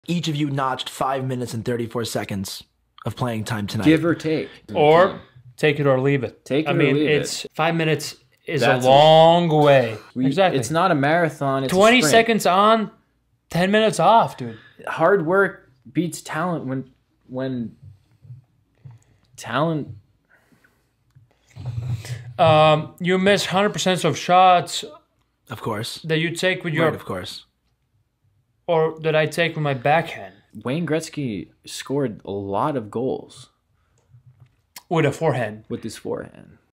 each of you notched 5 minutes and 34 seconds of playing time tonight. Give or take. Or take it or leave it. Take it or leave it. 5 minutes is That's a long way. Exactly. It's not a marathon. It's 20 a sprint. seconds on, 10 minutes off, dude. Hard work beats talent when talent. You miss 100% of shots Of course. that you take with your, Right, of course. or that I take with my backhand Wayne Gretzky scored a lot of goals with a forehand. with his forehand.